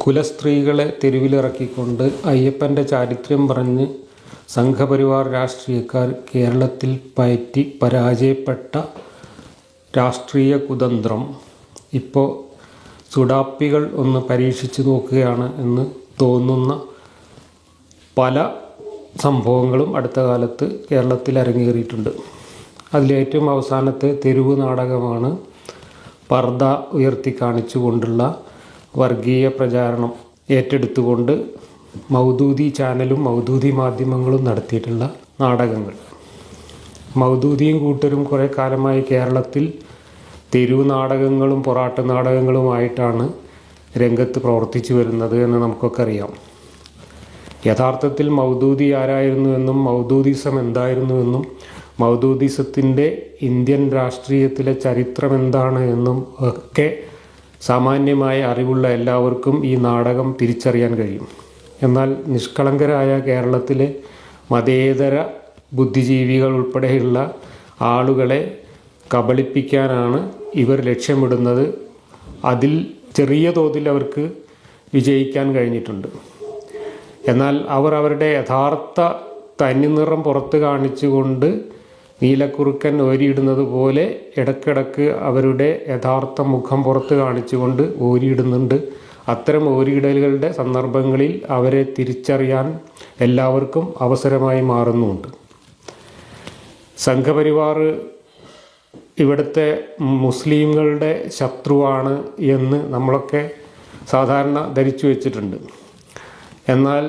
കുലസ്ത്രീകളെ തെരുവിലിറക്കിക്കൊണ്ട് അയ്യപ്പൻ്റെ ചാരിത്രം പറഞ്ഞ് സംഘപരിവാർ രാഷ്ട്രീയക്കാർ കേരളത്തിൽ പയറ്റി പരാജയപ്പെട്ട രാഷ്ട്രീയ കുതന്ത്രം ഇപ്പോൾ സുഡാപ്പികൾ ഒന്ന് പരീക്ഷിച്ച് നോക്കുകയാണ് എന്ന് തോന്നുന്ന പല സംഭവങ്ങളും അടുത്ത കാലത്ത് കേരളത്തിൽ അരങ്ങേറിയിട്ടുണ്ട്. അതിലേറ്റവും അവസാനത്തെ തെരുവ് നാടകമാണ് പർദ്ദ ഉയർത്തി കാണിച്ചുകൊണ്ടുള്ള വർഗീയ പ്രചാരണം ഏറ്റെടുത്തുകൊണ്ട് മൗദൂദി ചാനലും മൗദൂദി മാധ്യമങ്ങളും നടത്തിയിട്ടുള്ള നാടകങ്ങൾ. മൗദൂദിയും കൂട്ടരും കുറേ കാലമായി കേരളത്തിൽ തെരുവ് നാടകങ്ങളും പൊറാട്ട് നാടകങ്ങളുമായിട്ടാണ് രംഗത്ത് പ്രവർത്തിച്ചു വരുന്നത് എന്ന് നമുക്കൊക്കെ അറിയാം. യഥാർത്ഥത്തിൽ മൗദൂദി ആരായിരുന്നുവെന്നും മൗദൂദിസം എന്തായിരുന്നുവെന്നും മൗദൂദിസത്തിൻ്റെ ഇന്ത്യൻ രാഷ്ട്രീയത്തിലെ ചരിത്രം എന്താണ് എന്നും ഒക്കെ സാമാന്യമായ അറിവുള്ള എല്ലാവർക്കും ഈ നാടകം തിരിച്ചറിയാൻ കഴിയും. എന്നാൽ നിഷ്കളങ്കരായ കേരളത്തിലെ മതേതര ബുദ്ധിജീവികൾ ഉൾപ്പെടെയുള്ള ആളുകളെ കബളിപ്പിക്കാനാണ് ഇവർ ലക്ഷ്യമിടുന്നത്. അതിൽ ചെറിയ തോതിൽ അവർക്ക് വിജയിക്കാൻ കഴിഞ്ഞിട്ടുണ്ട്. എന്നാൽ അവർ അവരുടെ യഥാർത്ഥ തനിനിറം പുറത്ത് കാണിച്ചുകൊണ്ട് നീലക്കുറുക്കൻ ഓരിയിടുന്നത് പോലെ ഇടയ്ക്കിടയ്ക്ക് അവരുടെ യഥാർത്ഥ മുഖം പുറത്ത് കാണിച്ചുകൊണ്ട് ഓരിയിടുന്നുണ്ട്. അത്തരം ഓരിയിടലുകളുടെ സന്ദർഭങ്ങളിൽ അവരെ തിരിച്ചറിയാൻ എല്ലാവർക്കും അവസരമായി മാറുന്നുമുണ്ട്. സംഘപരിവാർ ഇവിടുത്തെ മുസ്ലിങ്ങളുടെ ശത്രുവാണ് എന്ന് നമ്മളൊക്കെ സാധാരണ ധരിച്ചു വച്ചിട്ടുണ്ട്. എന്നാൽ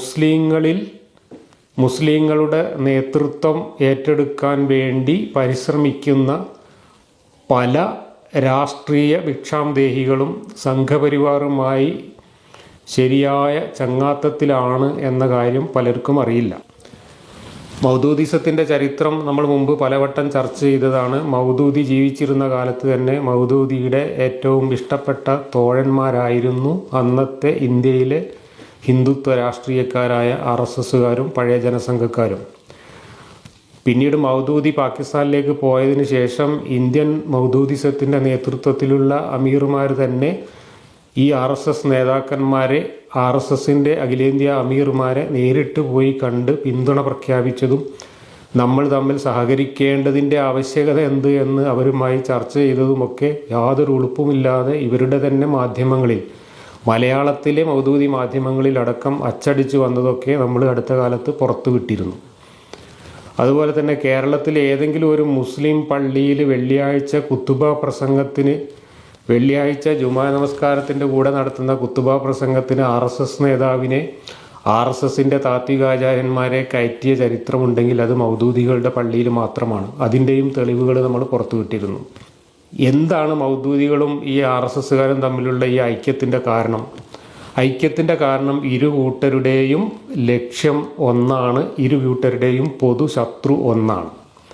മുസ്ലിങ്ങളുടെ നേതൃത്വം ഏറ്റെടുക്കാൻ വേണ്ടി പരിശ്രമിക്കുന്ന പല രാഷ്ട്രീയ ഭിക്ഷാന്തേഹികളും സംഘപരിവാറുമായി ശരിയായ ചങ്ങാത്തത്തിലാണ് എന്ന കാര്യം പലർക്കും അറിയില്ല. മൗദൂദിസത്തിൻ്റെ ചരിത്രം നമ്മൾ മുമ്പ് പലവട്ടം ചർച്ച ചെയ്തതാണ്. മൗദൂദി ജീവിച്ചിരുന്ന കാലത്ത് തന്നെ മൗദൂദിയുടെ ഏറ്റവും ഇഷ്ടപ്പെട്ട തോഴന്മാരായിരുന്നു അന്നത്തെ ഇന്ത്യയിലെ ഹിന്ദുത്വ രാഷ്ട്രീയക്കാരായ RSSകാരും പഴയ ജനസംഘക്കാരും. പിന്നീട് മൗദൂദി പാകിസ്ഥാനിലേക്ക് പോയതിന് ശേഷം ഇന്ത്യൻ മൗദൂദിസത്തിൻ്റെ നേതൃത്വത്തിലുള്ള അമീർമാർ തന്നെ ഈ RSS നേതാക്കന്മാരെ, RSSൻ്റെ അഖിലേന്ത്യാ അമീർമാരെ നേരിട്ട് പോയി കണ്ട് പിന്തുണ പ്രഖ്യാപിച്ചതും നമ്മൾ തമ്മിൽ സഹകരിക്കേണ്ടതിൻ്റെ ആവശ്യകത എന്ത് എന്ന് അവരുമായി ചർച്ച ചെയ്തതുമൊക്കെ യാതൊരു ഉളുപ്പുമില്ലാതെ ഇവരുടെ തന്നെ മാധ്യമങ്ങളിൽ, മലയാളത്തിലെ മൗദൂദി മാധ്യമങ്ങളിലടക്കം അച്ചടിച്ച് വന്നതൊക്കെ നമ്മൾ അടുത്ത കാലത്ത് പുറത്തു വിട്ടിരുന്നു. അതുപോലെ തന്നെ കേരളത്തിലെ ഏതെങ്കിലും ഒരു മുസ്ലിം പള്ളിയിൽ വെള്ളിയാഴ്ച കുത്തുബ പ്രസംഗത്തിന്, വെള്ളിയാഴ്ച ജുമാ നമസ്കാരത്തിൻ്റെ കൂടെ നടത്തുന്ന കുത്തുബ പ്രസംഗത്തിന് RSS നേതാവിനെ, RSSൻ്റെ താത്വികാചാര്യന്മാരെ കയറ്റിയ ചരിത്രമുണ്ടെങ്കിൽ അത് മൗദൂദികളുടെ പള്ളിയിൽ മാത്രമാണ്. അതിൻ്റെയും തെളിവുകൾ നമ്മൾ പുറത്തു വിട്ടിരുന്നു. എന്താണ് മൗദൂദികളും ഈ RSSകാരും തമ്മിലുള്ള ഈ ഐക്യത്തിൻ്റെ കാരണം? ഐക്യത്തിൻ്റെ കാരണം ഇരു കൂട്ടരുടെയും ലക്ഷ്യം ഒന്നാണ്, ഇരു കൂട്ടരുടെയും പൊതു ശത്രു ഒന്നാണ്.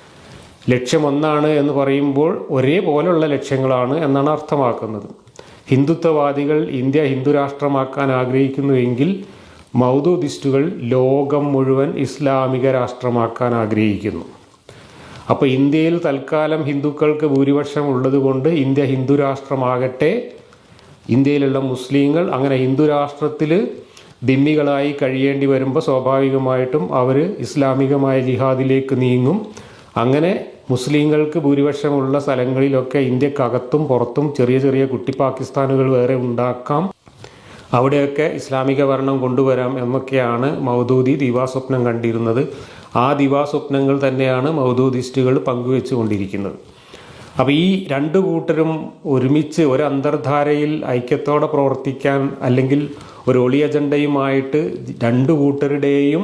ലക്ഷ്യം ഒന്നാണ് എന്ന് പറയുമ്പോൾ ഒരേപോലുള്ള ലക്ഷ്യങ്ങളാണ് എന്നാണ് അർത്ഥമാക്കുന്നത്. ഹിന്ദുത്വവാദികൾ ഇന്ത്യ ഹിന്ദുരാഷ്ട്രമാക്കാൻ ആഗ്രഹിക്കുന്നുവെങ്കിൽ മൗദൂദിസ്റ്റുകൾ ലോകം മുഴുവൻ ഇസ്ലാമിക രാഷ്ട്രമാക്കാൻ ആഗ്രഹിക്കുന്നു. അപ്പോൾ ഇന്ത്യയിൽ തൽക്കാലം ഹിന്ദുക്കൾക്ക് ഭൂരിപക്ഷം ഉള്ളതുകൊണ്ട് ഇന്ത്യ ഹിന്ദുരാഷ്ട്രമാകട്ടെ, ഇന്ത്യയിലുള്ള മുസ്ലിങ്ങൾ അങ്ങനെ ഹിന്ദുരാഷ്ട്രത്തിൽ ദിമ്മികളായി കഴിയേണ്ടി വരുമ്പോൾ സ്വാഭാവികമായിട്ടും അവർ ഇസ്ലാമികമായ ജിഹാദിലേക്ക് നീങ്ങും. അങ്ങനെ മുസ്ലിങ്ങൾക്ക് ഭൂരിപക്ഷമുള്ള സ്ഥലങ്ങളിലൊക്കെ ഇന്ത്യക്കകത്തും പുറത്തും ചെറിയ ചെറിയ കുട്ടി പാകിസ്ഥാനുകൾ വേറെ ഉണ്ടാക്കാം, അവിടെയൊക്കെ ഇസ്ലാമിക ഭരണം കൊണ്ടുവരാം എന്നൊക്കെയാണ് മൗദൂദി ദിവാസ്വപ്നം കണ്ടിരുന്നത്. ആ ദിവാസ്വപ്നങ്ങൾ തന്നെയാണ് മൗദൂദിസ്റ്റുകൾ പങ്കുവെച്ചു കൊണ്ടിരിക്കുന്നത്. അപ്പോൾ ഈ രണ്ടു കൂട്ടരും ഒരുമിച്ച് ഒരു അന്തർധാരയിൽ ഐക്യത്തോടെ പ്രവർത്തിക്കാൻ, അല്ലെങ്കിൽ ഒരു ഒളി അജണ്ടയുമായിട്ട് രണ്ടു കൂട്ടരുടെയും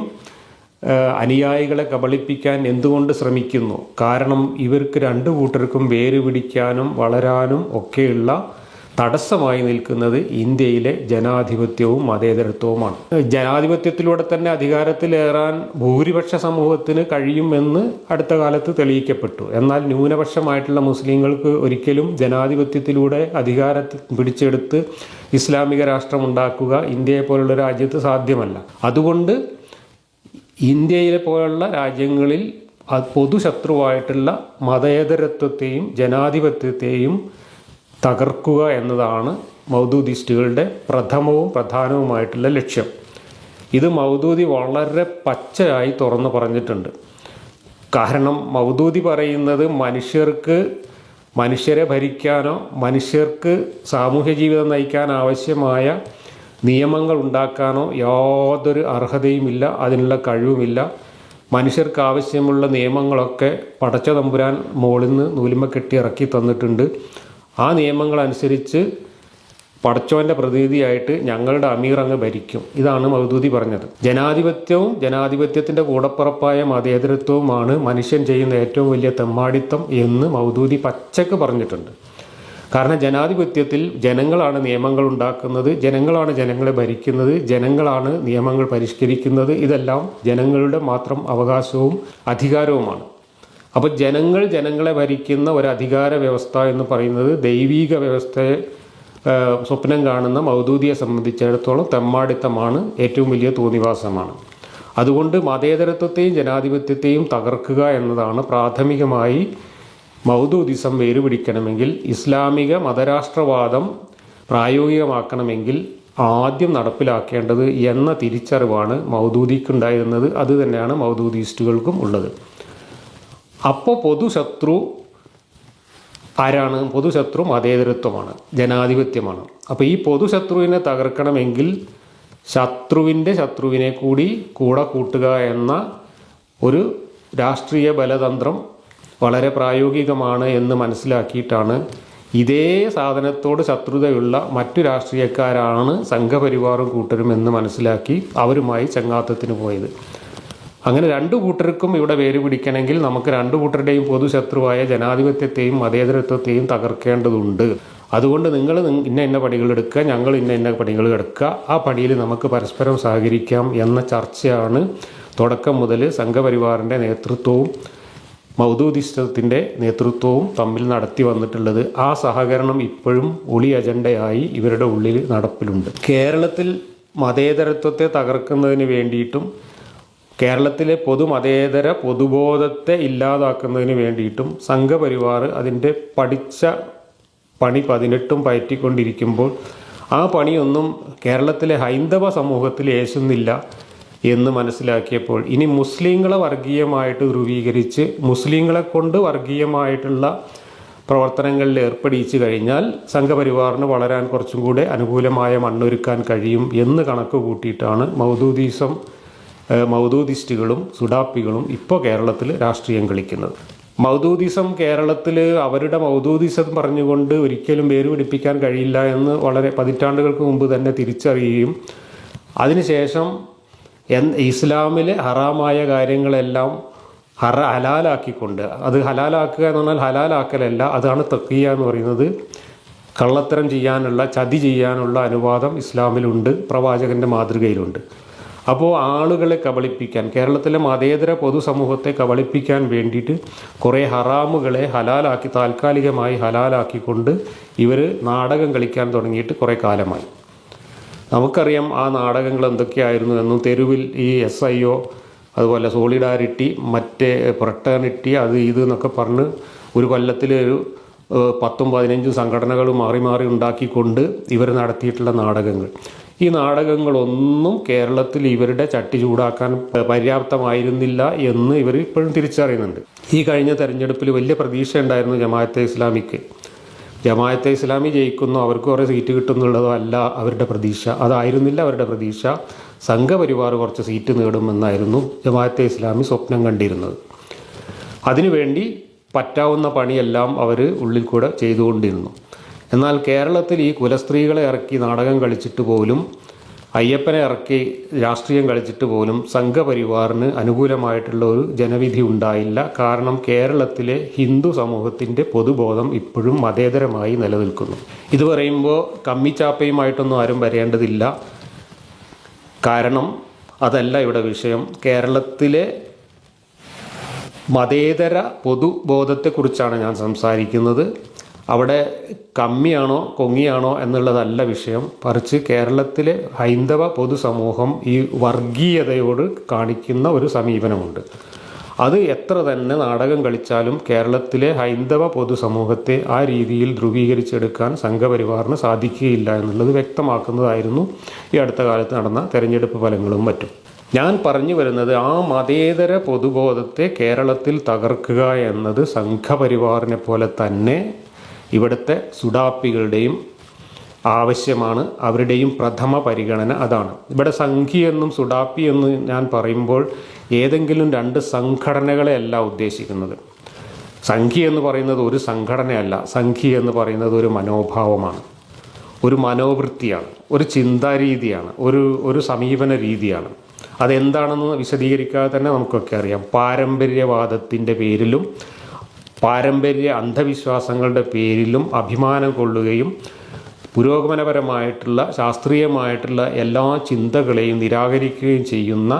അനുയായികളെ കബളിപ്പിക്കാൻ എന്തുകൊണ്ട് ശ്രമിക്കുന്നു? കാരണം ഇവർക്ക് രണ്ടു കൂട്ടർക്കും വേര് പിടിക്കാനും വളരാനും ഒക്കെയുള്ള തടസ്സമായി നിൽക്കുന്നത് ഇന്ത്യയിലെ ജനാധിപത്യവും മതേതരത്വവുമാണ്. ജനാധിപത്യത്തിലൂടെ തന്നെ അധികാരത്തിലേറാൻ ഭൂരിപക്ഷ സമൂഹത്തിന് കഴിയുമെന്ന് അടുത്ത കാലത്ത് തെളിയിക്കപ്പെട്ടു. എന്നാൽ ന്യൂനപക്ഷമായിട്ടുള്ള മുസ്ലിങ്ങൾക്ക് ഒരിക്കലും ജനാധിപത്യത്തിലൂടെ അധികാരത്തിൽ പിടിച്ചെടുത്ത് ഇസ്ലാമിക രാഷ്ട്രമുണ്ടാക്കുക ഇന്ത്യയെ പോലുള്ള രാജ്യത്ത് സാധ്യമല്ല. അതുകൊണ്ട് ഇന്ത്യയിലെ പോലുള്ള രാജ്യങ്ങളിൽ പൊതുശത്രുവായിട്ടുള്ള മതേതരത്വത്തെയും ജനാധിപത്യത്തെയും തകർക്കുക എന്നതാണ് മൗദൂദിസ്റ്റുകളുടെ പ്രഥമവും പ്രധാനവുമായിട്ടുള്ള ലക്ഷ്യം. ഇത് മൗദൂദി വളരെ പച്ചയായി തുറന്നു പറഞ്ഞിട്ടുണ്ട്. കാരണം മൗദൂദി പറയുന്നത് മനുഷ്യരെ ഭരിക്കാനോ മനുഷ്യർക്ക് സാമൂഹ്യ ജീവിതം നയിക്കാൻ ആവശ്യമായ നിയമങ്ങൾ ഉണ്ടാക്കാനോ യാതൊരു അർഹതയുമില്ല, അതിനുള്ള കഴിവുമില്ല. മനുഷ്യർക്ക് ആവശ്യമുള്ള നിയമങ്ങളൊക്കെ പടച്ച തമ്പുരാൻ മുകളിൽ നിന്ന് നൂലുമ കെട്ടി ഇറക്കി തന്നിട്ടുണ്ട്. ആ നിയമങ്ങളനുസരിച്ച് പടച്ചോൻ്റെ പ്രതിനിധിയായിട്ട് ഞങ്ങളുടെ അമീർ അങ്ങ് ഭരിക്കും. ഇതാണ് മൗദൂദി പറഞ്ഞത്. ജനാധിപത്യവും ജനാധിപത്യത്തിൻ്റെ കൂടപ്പുറപ്പായ മതേതരത്വവുമാണ് മനുഷ്യൻ ചെയ്യുന്ന ഏറ്റവും വലിയ തെമ്മാടിത്തം എന്ന് മൗദൂദി പച്ചക്ക് പറഞ്ഞിട്ടുണ്ട്. കാരണം ജനാധിപത്യത്തിൽ ജനങ്ങളാണ് നിയമങ്ങൾ ഉണ്ടാക്കുന്നത്, ജനങ്ങളാണ് ജനങ്ങളെ ഭരിക്കുന്നത്, ജനങ്ങളാണ് നിയമങ്ങൾ പരിഷ്കരിക്കുന്നത്. ഇതെല്ലാം ജനങ്ങളുടെ മാത്രം അവകാശവും അധികാരവുമാണ്. അപ്പോൾ ജനങ്ങളെ ഭരിക്കുന്ന ഒരു അധികാര വ്യവസ്ഥ എന്ന് പറയുന്നത് ദൈവീക വ്യവസ്ഥയെ സ്വപ്നം കാണുന്ന മൗദൂദിയെ സംബന്ധിച്ചിടത്തോളം തെമ്മാടിത്തമാണ്, ഏറ്റവും വലിയ തോന്നിവാസമാണ്. അതുകൊണ്ട് മതേതരത്വത്തെയും ജനാധിപത്യത്തെയും തകർക്കുക എന്നതാണ് പ്രാഥമികമായി മൗദൂദിസം വേരുപിടിക്കണമെങ്കിൽ, ഇസ്ലാമിക മതരാഷ്ട്രവാദം പ്രായോഗികമാക്കണമെങ്കിൽ ആദ്യം നടപ്പിലാക്കേണ്ടത് എന്ന തിരിച്ചറിവാണ് മൗദൂദിക്കുണ്ടായിരുന്നത്. അത് തന്നെയാണ് മൗദൂദിസ്റ്റുകൾക്കും ഉള്ളത്. അപ്പോൾ പൊതുശത്രു ആരാണ്? പൊതുശത്രു മതേതരത്വമാണ്, ജനാധിപത്യമാണ്. അപ്പോൾ ഈ പൊതുശത്രുവിനെ തകർക്കണമെങ്കിൽ ശത്രുവിൻ്റെ ശത്രുവിനെ കൂടെ കൂട്ടുക എന്ന ഒരു രാഷ്ട്രീയ ബലതന്ത്രം വളരെ പ്രായോഗികമാണ് എന്ന് മനസ്സിലാക്കിയിട്ടാണ് ഇതേ സാധനത്തോട് ശത്രുതയുള്ള മറ്റു രാഷ്ട്രീയക്കാരാണ് സംഘപരിവാറും കൂട്ടരും എന്ന് മനസ്സിലാക്കി അവരുമായി ചങ്ങാത്തത്തിന് പോയത്. അങ്ങനെ രണ്ടു കൂട്ടർക്കും ഇവിടെ വേര് പിടിക്കണമെങ്കിൽ നമുക്ക് രണ്ടു കൂട്ടരുടെയും പൊതുശത്രുവായ ജനാധിപത്യത്തെയും മതേതരത്വത്തെയും തകർക്കേണ്ടതുണ്ട്. അതുകൊണ്ട് നിങ്ങൾ ഇന്ന പണികളെടുക്കുക, ഞങ്ങൾ ഇന്ന പണികൾ എടുക്കുക, ആ പണിയിൽ നമുക്ക് പരസ്പരം സഹകരിക്കാം എന്ന ചർച്ചയാണ് തുടക്കം മുതൽ സംഘപരിവാറിൻ്റെ നേതൃത്വവും മൗദൂദിസത്തിൻ്റെ നേതൃത്വവും തമ്മിൽ നടത്തി വന്നിട്ടുള്ളത്. ആ സഹകരണം ഇപ്പോഴും ഒളി അജണ്ടയായി ഇവരുടെ ഉള്ളിൽ നടപ്പിലുണ്ട്. കേരളത്തിൽ മതേതരത്വത്തെ തകർക്കുന്നതിന് വേണ്ടിയിട്ടും കേരളത്തിലെ മതേതര പൊതുബോധത്തെ ഇല്ലാതാക്കുന്നതിന് വേണ്ടിയിട്ടും സംഘപരിവാർ അതിൻ്റെ പഠിച്ച പണി 18 പയറ്റിക്കൊണ്ടിരിക്കുമ്പോൾ ആ പണിയൊന്നും കേരളത്തിലെ ഹൈന്ദവ സമൂഹത്തിൽ ഏശുന്നില്ല എന്ന് മനസ്സിലാക്കിയപ്പോൾ ഇനി മുസ്ലിങ്ങളെ വർഗീയമായിട്ട് ധ്രുവീകരിച്ച് മുസ്ലിങ്ങളെ കൊണ്ട് വർഗീയമായിട്ടുള്ള പ്രവർത്തനങ്ങളിൽ ഏർപ്പെടിച്ചു കഴിഞ്ഞാൽ സംഘപരിവാറിന് വളരാൻ കുറച്ചും കൂടെ അനുകൂലമായ മണ്ണൊരുക്കാൻ കഴിയും എന്ന് കണക്ക് കൂട്ടിയിട്ടാണ് മൗദൂദിസ്റ്റുകളും സുഡാപ്പികളും ഇപ്പോൾ കേരളത്തിൽ രാഷ്ട്രീയം കളിക്കുന്നത്. മൗദൂദിസം കേരളത്തിൽ അവരുടെ മൗദൂദിസം പറഞ്ഞുകൊണ്ട് ഒരിക്കലും വേരുപിടിപ്പിക്കാൻ കഴിയില്ല എന്ന് വളരെ പതിറ്റാണ്ടുകൾക്ക് മുമ്പ് തന്നെ തിരിച്ചറിയുകയും അതിനുശേഷം ഇസ്ലാമിലെ ഹറാമായ കാര്യങ്ങളെല്ലാം ഹലാലാക്കിക്കൊണ്ട്, അത് ഹലാലാക്കുക എന്ന് പറഞ്ഞാൽ ഹലാലാക്കലല്ല, അതാണ് തഖിയ എന്ന് പറയുന്നത്. കള്ളത്തരം ചെയ്യാനുള്ള, ചതി ചെയ്യാനുള്ള അനുവാദം ഇസ്ലാമിലുണ്ട്, പ്രവാചകൻ്റെ മാതൃകയിലുണ്ട്. അപ്പോൾ ആളുകളെ കബളിപ്പിക്കാൻ, കേരളത്തിലെ മതേതര പൊതുസമൂഹത്തെ കബളിപ്പിക്കാൻ വേണ്ടിയിട്ട് കുറേ ഹറാമുകളെ താൽക്കാലികമായി ഹലാലാക്കിക്കൊണ്ട് ഇവർ നാടകം കളിക്കാൻ തുടങ്ങിയിട്ട് കുറേ കാലമായി. നമുക്കറിയാം ആ നാടകങ്ങൾ എന്തൊക്കെയായിരുന്നു എന്നും. തെരുവിൽ ഈ SIO, അതുപോലെ സോളിഡാരിറ്റി, മറ്റേ ഫ്രട്ടേണിറ്റി, അത് ഇത് എന്നൊക്കെ പറഞ്ഞ് ഒരു കൊല്ലത്തിൽ ഒരു 10-15 സംഘടനകൾ മാറി മാറി ഉണ്ടാക്കിക്കൊണ്ട് ഇവർ നടത്തിയിട്ടുള്ള നാടകങ്ങൾ. ഈ നാടകങ്ങളൊന്നും കേരളത്തിൽ ഇവരുടെ ചട്ടി ചൂടാക്കാൻ പര്യാപ്തമായിരുന്നില്ല എന്ന് ഇവർ ഇപ്പോഴും തിരിച്ചറിയുന്നുണ്ട്. ഈ കഴിഞ്ഞ തെരഞ്ഞെടുപ്പിൽ വലിയ പ്രതീക്ഷ ഉണ്ടായിരുന്നു ജമാഅത്തെ ഇസ്ലാമിക്ക്. ജമാഅത്തെ ഇസ്ലാമി ജയിക്കുന്നു, അവർക്ക് കുറേ സീറ്റ് കിട്ടുന്നുള്ളതോ അല്ല അവരുടെ പ്രതീക്ഷ. അതായിരുന്നില്ല അവരുടെ പ്രതീക്ഷ. സംഘപരിവാർ കുറച്ച് സീറ്റ് നേടുമെന്നായിരുന്നു ജമാഅത്തെ ഇസ്ലാമി സ്വപ്നം കണ്ടിരുന്നത്. അതിനുവേണ്ടി പറ്റാവുന്ന പണിയെല്ലാം അവർ ഉള്ളിൽ കൂടെ ചെയ്തുകൊണ്ടിരുന്നു. എന്നാൽ കേരളത്തിൽ ഈ കുലസ്ത്രീകളെ ഇറക്കി നാടകം കളിച്ചിട്ട് പോലും, അയ്യപ്പനെ ഇറക്കി രാഷ്ട്രീയം കളിച്ചിട്ട് പോലും സംഘപരിവാറിന് അനുകൂലമായിട്ടുള്ള ഒരു ജനവിധി ഉണ്ടായില്ല. കാരണം കേരളത്തിലെ ഹിന്ദു സമൂഹത്തിൻ്റെ പൊതുബോധം ഇപ്പോഴും മതേതരമായി നിലനിൽക്കുന്നു. ഇത് പറയുമ്പോൾ കമ്മിച്ചാപ്പയുമായിട്ടൊന്നും ആരും വരേണ്ടതില്ല. കാരണം അതല്ല ഇവിടെ വിഷയം. കേരളത്തിലെ മതേതര പൊതുബോധത്തെക്കുറിച്ചാണ് ഞാൻ സംസാരിക്കുന്നത്. അവിടെ കമ്മിയാണോ കൊങ്ങിയാണോ എന്നുള്ളതല്ല വിഷയം. മറിച്ച് കേരളത്തിലെ ഹൈന്ദവ പൊതുസമൂഹം ഈ വർഗീയതയോട് കാണിക്കുന്ന ഒരു സമീപനമുണ്ട്. അത് എത്ര തന്നെ നാടകം കളിച്ചാലും കേരളത്തിലെ ഹൈന്ദവ പൊതുസമൂഹത്തെ ആ രീതിയിൽ ധ്രുവീകരിച്ചെടുക്കാൻ സംഘപരിവാറിന് സാധിക്കുകയില്ല എന്നുള്ളത് വ്യക്തമാക്കുന്നതായിരുന്നു ഈ അടുത്ത കാലത്ത് നടന്ന തെരഞ്ഞെടുപ്പ് ഫലങ്ങളും മറ്റും. ഞാൻ പറഞ്ഞു വരുന്നത്, ആ മതേതര പൊതുബോധത്തെ കേരളത്തിൽ തകർക്കുക എന്നത് സംഘപരിവാറിനെ പോലെ തന്നെ ഇവിടുത്തെ സുഡാപ്പികളുടെയും ആവശ്യമാണ്, അവരുടെയും പ്രഥമ പരിഗണന അതാണ്. ഇവിടെ സംഘി എന്നും സുഡാപ്പി എന്നും ഞാൻ പറയുമ്പോൾ ഏതെങ്കിലും രണ്ട് സംഘടനകളെയല്ല ഉദ്ദേശിക്കുന്നത്. സംഘി എന്ന് പറയുന്നത് ഒരു സംഘടനയല്ല, സംഘി എന്ന് പറയുന്നത് ഒരു മനോഭാവമാണ്, ഒരു മനോവൃത്തിയാണ്, ഒരു ചിന്താരീതിയാണ്, ഒരു സമീപന രീതിയാണ്. അതെന്താണെന്ന് വിശദീകരിക്കാതെ തന്നെ നമുക്കൊക്കെ അറിയാം. പാരമ്പര്യവാദത്തിൻ്റെ പേരിലും പാരമ്പര്യ അന്ധവിശ്വാസങ്ങളുടെ പേരിലും അഭിമാനം കൊള്ളുകയും പുരോഗമനപരമായിട്ടുള്ള ശാസ്ത്രീയമായിട്ടുള്ള എല്ലാ ചിന്തകളെയും നിരാകരിക്കുകയും ചെയ്യുന്ന,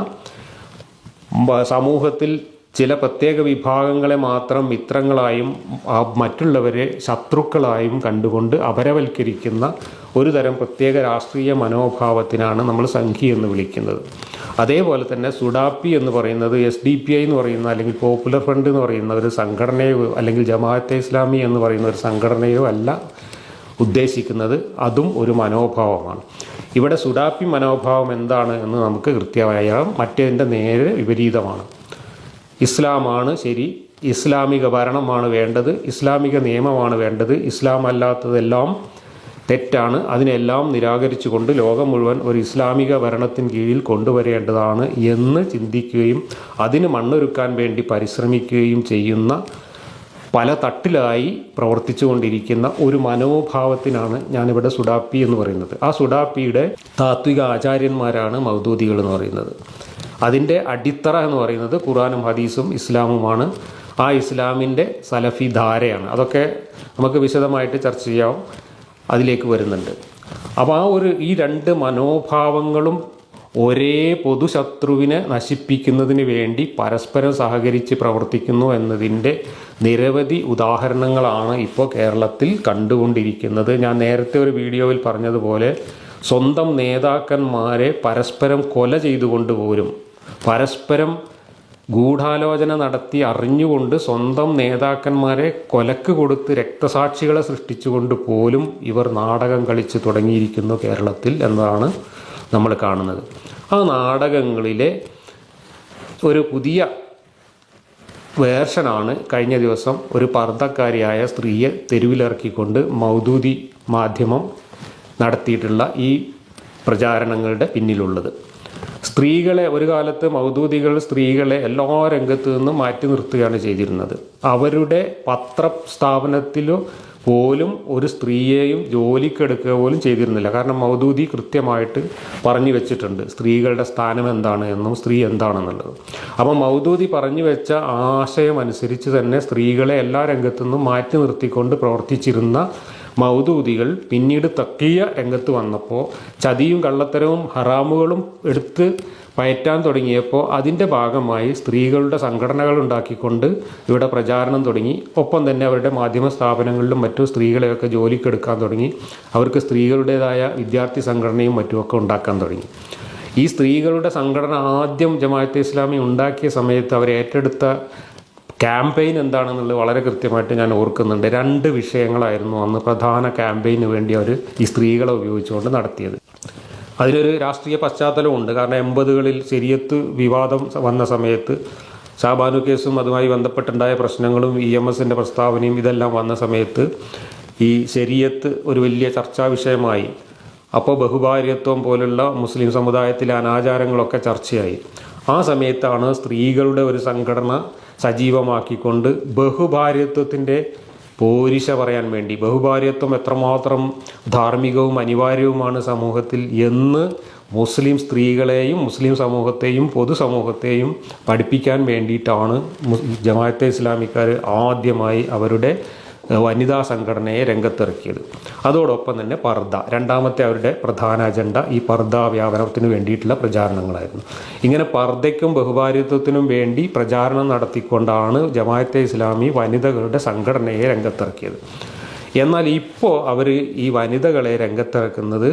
സമൂഹത്തിൽ ചില പ്രത്യേക വിഭാഗങ്ങളെ മാത്രം മിത്രങ്ങളായും മറ്റുള്ളവരെ ശത്രുക്കളായും കണ്ടുകൊണ്ട് അപരവൽക്കരിക്കുന്ന ഒരു തരം പ്രത്യേക രാഷ്ട്രീയ മനോഭാവത്തിനാണ് നമ്മൾ സംഘി എന്ന് വിളിക്കുന്നത്. അതേപോലെ തന്നെ സുഡാപ്പി എന്ന് പറയുന്നത് SDPI എന്ന് പറയുന്ന അല്ലെങ്കിൽ പോപ്പുലർ ഫ്രണ്ട് എന്ന് പറയുന്ന ഒരു സംഘടനയോ അല്ലെങ്കിൽ ജമാഅത്തെ ഇസ്ലാമി എന്ന് പറയുന്ന ഒരു സംഘടനയോ അല്ല ഉദ്ദേശിക്കുന്നത്. അതും ഒരു മനോഭാവമാണ്. ഇവിടെ സുഡാപ്പി മനോഭാവം എന്താണ് എന്ന് നമുക്ക് കൃത്യമായി മറ്റേതിൻ്റെ നേരെ വിപരീതമാണ്. ഇസ്ലാമാണ് ശരി, ഇസ്ലാമിക ഭരണമാണ് വേണ്ടത്, ഇസ്ലാമിക നിയമമാണ് വേണ്ടത്, ഇസ്ലാം അല്ലാത്തതെല്ലാം തെറ്റാണ്, അതിനെല്ലാം നിരാകരിച്ചുകൊണ്ട് ലോകം മുഴുവൻ ഒരു ഇസ്ലാമിക ഭരണത്തിന് കീഴിൽ കൊണ്ടുവരേണ്ടതാണ് എന്ന് ചിന്തിക്കുകയും അതിന് മണ്ണൊരുക്കാൻ വേണ്ടി പരിശ്രമിക്കുകയും ചെയ്യുന്ന, പല തട്ടിലായി പ്രവർത്തിച്ചു കൊണ്ടിരിക്കുന്ന ഒരു മനോഭാവത്തിനാണ് ഞാനിവിടെ സുഡാപ്പി എന്ന് പറയുന്നത്. ആ സുഡാപ്പിയുടെ താത്വിക ആചാര്യന്മാരാണ് മൗദൂദികൾ എന്ന് പറയുന്നത്. അതിൻ്റെ അടിത്തറ എന്ന് പറയുന്നത് ഖുർആനും ഹദീസും ഇസ്ലാമുമാണ്. ആ ഇസ്ലാമിൻ്റെ സലഫി ധാരയാണ്. അതൊക്കെ നമുക്ക് വിശദമായിട്ട് ചർച്ച ചെയ്യാം, അതിലേക്ക് വരുന്നുണ്ട്. അപ്പോൾ ഈ രണ്ട് മനോഭാവങ്ങളും ഒരേ പൊതുശത്രുവിനെ നശിപ്പിക്കുന്നതിന് വേണ്ടി പരസ്പരം സഹകരിച്ച് പ്രവർത്തിക്കുന്നു എന്നതിൻ്റെ നിരവധി ഉദാഹരണങ്ങളാണ് ഇപ്പോൾ കേരളത്തിൽ കണ്ടുകൊണ്ടിരിക്കുന്നത്. ഞാൻ നേരത്തെ ഒരു വീഡിയോയിൽ പറഞ്ഞതുപോലെ സ്വന്തം നേതാക്കന്മാരെ പരസ്പരം കൊല ചെയ്തുകൊണ്ട് പോലും, പരസ്പരം ഗൂഢാലോചന നടത്തി അറിഞ്ഞുകൊണ്ട് സ്വന്തം നേതാക്കന്മാരെ കൊലക്ക് കൊടുത്ത് രക്തസാക്ഷികളെ സൃഷ്ടിച്ചുകൊണ്ട് പോലും ഇവർ നാടകം കളിച്ച് തുടങ്ങിയിരിക്കുന്നു കേരളത്തിൽ എന്നതാണ് നമ്മൾ കാണുന്നത്. ആ നാടകങ്ങളിലെ ഒരു പുതിയ വേർഷനാണ് കഴിഞ്ഞ ദിവസം ഒരു പർദ്ദക്കാരിയായ സ്ത്രീയെ തെരുവിലിറക്കിക്കൊണ്ട് മൗദൂദി മാധ്യമം നടത്തിയിട്ടുള്ള ഈ പ്രചാരണങ്ങളുടെ പിന്നിലുള്ളത്. സ്ത്രീകളെ ഒരു കാലത്ത് മൗദൂദികൾ സ്ത്രീകളെ എല്ലാ രംഗത്തു നിന്നും മാറ്റി നിർത്തുകയാണ് ചെയ്തിരുന്നത്. അവരുടെ പത്രസ്ഥാപനത്തിലോ പോലും ഒരു സ്ത്രീയെയും ജോലിക്കെടുക്കുക പോലും ചെയ്തിരുന്നില്ല. കാരണം മൗദൂദി കൃത്യമായിട്ട് പറഞ്ഞു വെച്ചിട്ടുണ്ട് സ്ത്രീകളുടെ സ്ഥാനം എന്താണ് എന്നും സ്ത്രീ എന്താണെന്നുള്ളത്. അപ്പം മൗദൂദി പറഞ്ഞു വെച്ച ആശയം അനുസരിച്ച് തന്നെ സ്ത്രീകളെ എല്ലാ രംഗത്തു നിന്നും മാറ്റി നിർത്തിക്കൊണ്ട് പ്രവർത്തിച്ചിരുന്ന മൗദൂദികൾ പിന്നീട് തക്കിയ രംഗത്ത് വന്നപ്പോൾ ചതിയും കള്ളത്തരവും ഹറാമുകളും എടുത്ത് പയറ്റാൻ തുടങ്ങിയപ്പോൾ അതിൻ്റെ ഭാഗമായി സ്ത്രീകളുടെ സംഘടനകൾ ഉണ്ടാക്കിക്കൊണ്ട് ഇവിടെ പ്രചാരണം തുടങ്ങി. ഒപ്പം തന്നെ അവരുടെ മാധ്യമ സ്ഥാപനങ്ങളിലും മറ്റു സ്ത്രീകളെയൊക്കെ ജോലിക്കെടുക്കാൻ തുടങ്ങി. അവർക്ക് സ്ത്രീകളുടേതായ വിദ്യാർത്ഥി സംഘടനയും മറ്റുമൊക്കെ ഉണ്ടാക്കാൻ തുടങ്ങി. ഈ സ്ത്രീകളുടെ സംഘടന ആദ്യം ജമാഅത്തെ ഇസ്ലാമി ഉണ്ടാക്കിയ സമയത്ത് അവർ ഏറ്റെടുത്ത ക്യാമ്പയിൻ എന്താണെന്നുള്ളത് വളരെ കൃത്യമായിട്ട് ഞാൻ ഓർക്കുന്നുണ്ട്. 2 വിഷയങ്ങളായിരുന്നു അന്ന് പ്രധാന ക്യാമ്പയിന് വേണ്ടി അവർ ഈ സ്ത്രീകളെ ഉപയോഗിച്ചുകൊണ്ട് നടത്തിയത്. അതിനൊരു രാഷ്ട്രീയ പശ്ചാത്തലമുണ്ട്. കാരണം 80കളിൽ ശരിയത്ത് വിവാദം വന്ന സമയത്ത് ഷാബാനു കേസും അതുമായി ബന്ധപ്പെട്ടുണ്ടായ പ്രശ്നങ്ങളും EMSൻ്റെ പ്രസ്താവനയും ഇതെല്ലാം വന്ന സമയത്ത് ഈ ശരിയത്ത് ഒരു വലിയ ചർച്ചാ വിഷയമായി. അപ്പോൾ ബഹുഭാര്യത്വം പോലുള്ള മുസ്ലിം സമുദായത്തിലെ അനാചാരങ്ങളൊക്കെ ചർച്ചയായി. ആ സമയത്താണ് സ്ത്രീകളുടെ ഒരു സംഘടന സജീവമാക്കിക്കൊണ്ട് ബഹുഭാര്യത്വത്തിൻ്റെ പോരിശ പറയാൻ വേണ്ടി, ബഹുഭാര്യത്വം എത്രമാത്രം ധാർമ്മികവും അനിവാര്യവുമാണ് സമൂഹത്തിൽ എന്ന് മുസ്ലിം സ്ത്രീകളെയും മുസ്ലിം സമൂഹത്തെയും പൊതുസമൂഹത്തെയും പഠിപ്പിക്കാൻ വേണ്ടിയിട്ടാണ് ജമാഅത്തെ ഇസ്ലാമിക്കാർ ആദ്യമായി അവരുടെ വനിതാ സംഘടനയെ രംഗത്തിറക്കിയത്. അതോടൊപ്പം തന്നെ പർദ്ദ, രണ്ടാമത്തെ അവരുടെ പ്രധാന അജണ്ട ഈ പർദ്ദ വ്യാപനത്തിന് വേണ്ടിയിട്ടുള്ള പ്രചാരണങ്ങളായിരുന്നു. ഇങ്ങനെ പർദ്ദയ്ക്കും ബഹുഭാര്യത്വത്തിനും വേണ്ടി പ്രചാരണം നടത്തിക്കൊണ്ടാണ് ജമാഅത്തെ ഇസ്ലാമി വനിതകളുടെ സംഘടനയെ രംഗത്തിറക്കിയത്. എന്നാൽ ഇപ്പോൾ അവർ ഈ വനിതകളെ രംഗത്തിറക്കുന്നത്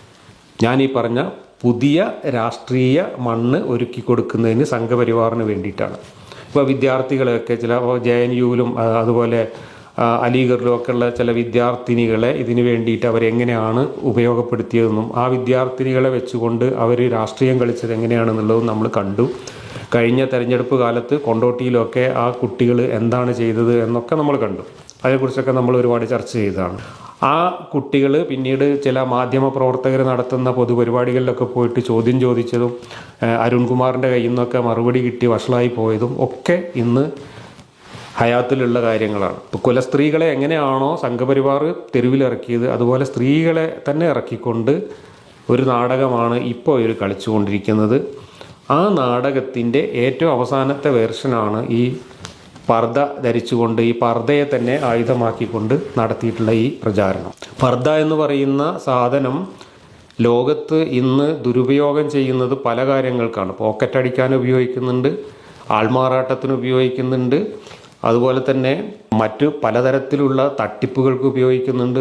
ഞാൻ ഈ പറഞ്ഞ പുതിയ രാഷ്ട്രീയ മണ്ണ് ഒരുക്കി കൊടുക്കുന്നതിന് സംഘപരിവാറിന് വേണ്ടിയിട്ടാണ്. ഇപ്പോൾ വിദ്യാർത്ഥികളെയൊക്കെ ചില JNUവിലും അതുപോലെ അലിഗറിലുമൊക്കെ ഉള്ള ചില വിദ്യാർത്ഥിനികളെ ഇതിനു വേണ്ടിയിട്ട് അവരെങ്ങനെയാണ് ഉപയോഗപ്പെടുത്തിയതെന്നും ആ വിദ്യാർത്ഥിനികളെ വെച്ചുകൊണ്ട് അവർ രാഷ്ട്രീയം കളിച്ചത് എങ്ങനെയാണെന്നുള്ളതും നമ്മൾ കണ്ടു. കഴിഞ്ഞ തെരഞ്ഞെടുപ്പ് കാലത്ത് കൊണ്ടോട്ടിയിലൊക്കെ ആ കുട്ടികൾ എന്താണ് ചെയ്തത് എന്നൊക്കെ നമ്മൾ കണ്ടു. അതേക്കുറിച്ചൊക്കെ നമ്മൾ ഒരുപാട് ചർച്ച ചെയ്തതാണ്. ആ കുട്ടികൾ പിന്നീട് ചില മാധ്യമ പ്രവർത്തകർ നടത്തുന്ന പൊതുപരിപാടികളിലൊക്കെ പോയിട്ട് ചോദ്യം ചോദിച്ചതും അരുൺകുമാറിൻ്റെ കയ്യിൽ നിന്നൊക്കെ മറുപടി കിട്ടി വഷളായി പോയതും ഒക്കെ ഇന്ന് ഹയാത്തിലുള്ള കാര്യങ്ങളാണ്. ഇപ്പോൾ കുലസ്ത്രീകളെ എങ്ങനെയാണോ സംഘപരിവാർ തെരുവിലിറക്കിയത് അതുപോലെ സ്ത്രീകളെ തന്നെ ഇറക്കിക്കൊണ്ട് ഒരു നാടകമാണ് ഇപ്പോൾ ഇവർ കളിച്ചുകൊണ്ടിരിക്കുന്നത്. ആ നാടകത്തിൻ്റെ ഏറ്റവും അവസാനത്തെ വേർഷനാണ് ഈ പർദ്ദ ധരിച്ചുകൊണ്ട് ഈ പർദ്ദയെ തന്നെ ആയുധമാക്കിക്കൊണ്ട് നടത്തിയിട്ടുള്ള ഈ പ്രചാരണം. പർദ്ദ എന്ന് പറയുന്ന സാധനം ലോകത്ത് ഇന്ന് ദുരുപയോഗം ചെയ്യുന്നത് പല കാര്യങ്ങൾക്കാണ്. പോക്കറ്റ് അടിക്കാൻ ഉപയോഗിക്കുന്നുണ്ട്, ആൾമാറാട്ടത്തിന് ഉപയോഗിക്കുന്നുണ്ട്, അതുപോലെ തന്നെ മറ്റു പലതരത്തിലുള്ള തട്ടിപ്പുകൾക്ക് ഉപയോഗിക്കുന്നുണ്ട്.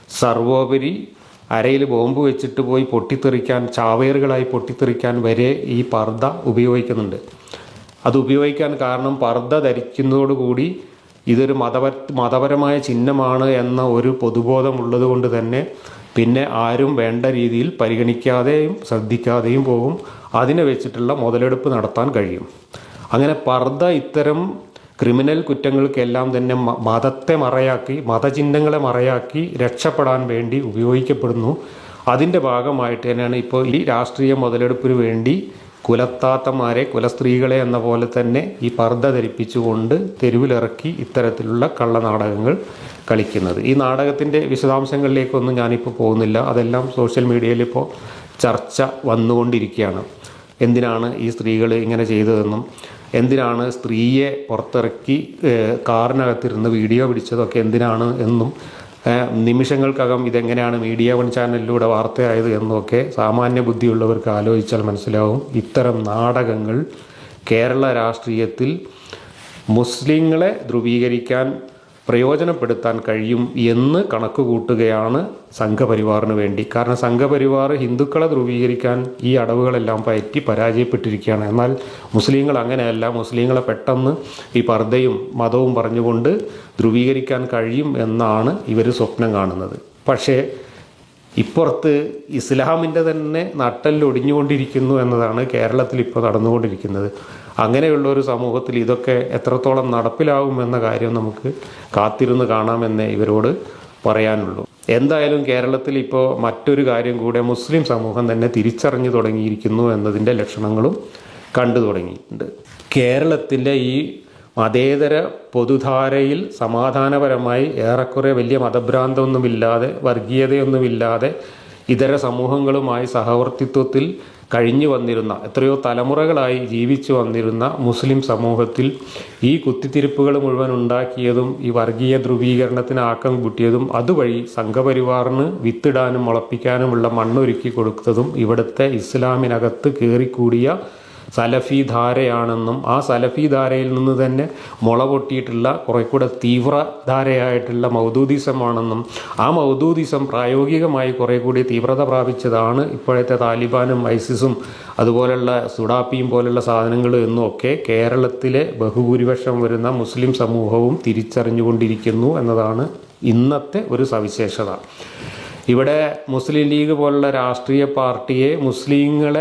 സർവോപരി അരയിൽ ബോംബ് വെച്ചിട്ട് പോയി പൊട്ടിത്തെറിക്കാൻ, ചാവേറുകളായി പൊട്ടിത്തെറിക്കാൻ വരെ ഈ പർദ്ദ ഉപയോഗിക്കുന്നുണ്ട്. അത് ഉപയോഗിക്കാൻ കാരണം പർദ്ദ ധരിക്കുന്നതോടുകൂടി ഇതൊരു മതപരമായ ചിഹ്നമാണ് എന്ന ഒരു പൊതുബോധമുള്ളത് കൊണ്ട് തന്നെ പിന്നെ ആരും വേണ്ട രീതിയിൽ പരിഗണിക്കാതെയും ശ്രദ്ധിക്കാതെയും പോകും. അതിനെ വെച്ചിട്ടുള്ള മുതലെടുപ്പ് നടത്താൻ കഴിയും. അങ്ങനെ പർദ്ദ ഇത്തരം ക്രിമിനൽ കുറ്റങ്ങൾക്കെല്ലാം തന്നെ മതത്തെ മറയാക്കി, മതചിഹ്നങ്ങളെ മറയാക്കി രക്ഷപ്പെടാൻ വേണ്ടി ഉപയോഗിക്കപ്പെടുന്നു. അതിൻ്റെ ഭാഗമായിട്ട് തന്നെയാണ് ഇപ്പോൾ ഈ രാഷ്ട്രീയ മുതലെടുപ്പിന് വേണ്ടി കുലത്താത്തമാരെ, കുലസ്ത്രീകളെ എന്ന പോലെ തന്നെ ഈ പർദ്ദ ധരിപ്പിച്ചുകൊണ്ട് തെരുവിലിറക്കി ഇത്തരത്തിലുള്ള കള്ളനാടകങ്ങൾ കളിക്കുന്നത്. ഈ നാടകത്തിൻ്റെ വിശദാംശങ്ങളിലേക്കൊന്നും ഞാനിപ്പോൾ പോകുന്നില്ല. അതെല്ലാം സോഷ്യൽ മീഡിയയിൽ ഇപ്പോൾ ചർച്ച വന്നുകൊണ്ടിരിക്കുകയാണ്. എന്തിനാണ് ഈ സ്ത്രീകൾ ഇങ്ങനെ ചെയ്തതെന്നും എന്തിനാണ് സ്ത്രീയെ പുറത്തിറക്കി കാറിനകത്തിരുന്ന് വീഡിയോ പിടിച്ചതൊക്കെ എന്തിനാണ് എന്നും നിമിഷങ്ങൾക്കകം ഇതെങ്ങനെയാണ് മീഡിയ വൺ ചാനലിലൂടെ വാർത്തയായത് എന്നൊക്കെ സാമാന്യ ബുദ്ധിയുള്ളവർക്ക് ആലോചിച്ചാൽ മനസ്സിലാവും. ഇത്തരം നാടകങ്ങൾ കേരള രാഷ്ട്രീയത്തിൽ മുസ്ലിങ്ങളെ ധ്രുവീകരിക്കാൻ പ്രയോജനപ്പെടുത്താൻ കഴിയും എന്ന് കണക്ക് കൂട്ടുകയാണ് സംഘപരിവാറിന് വേണ്ടി. കാരണം സംഘപരിവാർ ഹിന്ദുക്കളെ ധ്രുവീകരിക്കാൻ ഈ അടവുകളെല്ലാം പയറ്റി പരാജയപ്പെട്ടിരിക്കുകയാണ്. എന്നാൽ മുസ്ലിങ്ങൾ അങ്ങനെയല്ല. മുസ്ലിങ്ങളെ പെട്ടെന്ന് ഈ പർദ്ദയും മതവും പറഞ്ഞുകൊണ്ട് ധ്രുവീകരിക്കാൻ കഴിയും എന്നാണ് ഇവർ സ്വപ്നം കാണുന്നത്. പക്ഷേ ഇപ്പുറത്ത് ഇസ്ലാമിൻ്റെ തന്നെ നട്ടെല്ലൊടിഞ്ഞുകൊണ്ടിരിക്കുന്നു എന്നതാണ് കേരളത്തിൽ ഇപ്പോൾ നടന്നുകൊണ്ടിരിക്കുന്നത്. അങ്ങനെയുള്ള ഒരു സമൂഹത്തിൽ ഇതൊക്കെ എത്രത്തോളം നടപ്പിലാവുമെന്ന കാര്യം നമുക്ക് കാത്തിരുന്ന് കാണാമെന്നേ ഇവരോട് പറയാനുള്ളൂ. എന്തായാലും കേരളത്തിൽ ഇപ്പോൾ മറ്റൊരു കാര്യം കൂടെ മുസ്ലിം സമൂഹം തന്നെ തിരിച്ചറിഞ്ഞു തുടങ്ങിയിരിക്കുന്നു എന്നതിൻ്റെ ലക്ഷണങ്ങളും കണ്ടു തുടങ്ങിയിട്ടുണ്ട്. കേരളത്തിൻ്റെ ഈ മതേതര പൊതുധാരയിൽ സമാധാനപരമായി ഏറെക്കുറെ വലിയ മതഭ്രാന്തമൊന്നുമില്ലാതെ വർഗീയതയൊന്നുമില്ലാതെ ഇതര സമൂഹങ്ങളുമായി സഹവർത്തിത്വത്തിൽ കഴിഞ്ഞു വന്നിരുന്ന, എത്രയോ തലമുറകളായി ജീവിച്ചു വന്നിരുന്ന മുസ്ലിം സമൂഹത്തിൽ ഈ കുത്തിത്തിരിപ്പുകൾ മുഴുവൻ ഉണ്ടാക്കിയതും ഈ വർഗീയ ധ്രുവീകരണത്തിന് ആക്കം കൂട്ടിയതും അതുവഴി സംഘപരിവാറിന് വിത്തിടാനും മുളപ്പിക്കാനുമുള്ള മണ്ണൊരുക്കി കൊടുത്തതും ഇവിടുത്തെ ഇസ്ലാമിനകത്ത് കയറിക്കൂടിയ സലഫി ധാരയാണെന്നും ആ സലഫി ധാരയിൽ നിന്ന് തന്നെ മുള പൊട്ടിയിട്ടുള്ള കുറെ കൂടെ തീവ്രധാരയായിട്ടുള്ള മൗദൂദിസമാണെന്നും ആ മൗദൂദിസം പ്രായോഗികമായി കുറെ കൂടി തീവ്രത പ്രാപിച്ചതാണ് ഇപ്പോഴത്തെ താലിബാനും ഐസിസും അതുപോലുള്ള സുഡാപ്പിയും പോലുള്ള സാധനങ്ങൾ എന്നുമൊക്കെ കേരളത്തിലെ ബഹുഭൂരിപക്ഷം വരുന്ന മുസ്ലിം സമൂഹവും തിരിച്ചറിഞ്ഞുകൊണ്ടിരിക്കുന്നു എന്നതാണ് ഇന്നത്തെ ഒരു സവിശേഷത. ഇവിടെ മുസ്ലിം ലീഗ് പോലുള്ള രാഷ്ട്രീയ പാർട്ടിയെ മുസ്ലിങ്ങളെ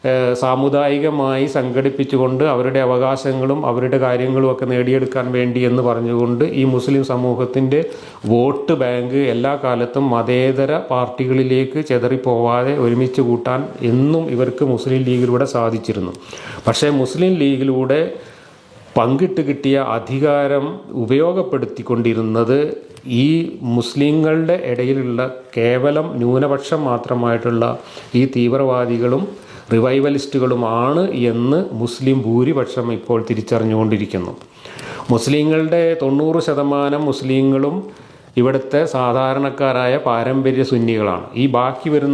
സാമുദായികമായി സംഘടിപ്പിച്ചുകൊണ്ട് അവരുടെ അവകാശങ്ങളും അവരുടെ കാര്യങ്ങളും ഒക്കെ നേടിയെടുക്കാൻ വേണ്ടി എന്ന് പറഞ്ഞുകൊണ്ട് ഈ മുസ്ലിം സമൂഹത്തിൻ്റെ വോട്ട് ബാങ്ക് എല്ലാ കാലത്തും മതേതര പാർട്ടികളിലേക്ക് ചെതറിപ്പോവാതെ ഒരുമിച്ച് കൂട്ടാൻ എന്നും ഇവർക്ക് മുസ്ലിം ലീഗിലൂടെ സാധിച്ചിരുന്നു. പക്ഷേ മുസ്ലിം ലീഗിലൂടെ പങ്കിട്ട് കിട്ടിയ അധികാരം ഉപയോഗപ്പെടുത്തിക്കൊണ്ടിരുന്നത് ഈ മുസ്ലിങ്ങളുടെ ഇടയിലുള്ള കേവലം ന്യൂനപക്ഷം മാത്രമായിട്ടുള്ള ഈ തീവ്രവാദികളും റിവൈവലിസ്റ്റുകളുമാണ് എന്ന് മുസ്ലിം ഭൂരിപക്ഷം ഇപ്പോൾ തിരിച്ചറിഞ്ഞുകൊണ്ടിരിക്കുന്നു. മുസ്ലിങ്ങളുടെ 90% മുസ്ലിങ്ങളും ഇവിടുത്തെ സാധാരണക്കാരായ പാരമ്പര്യ സുന്നികളാണ്. ഈ ബാക്കി വരുന്ന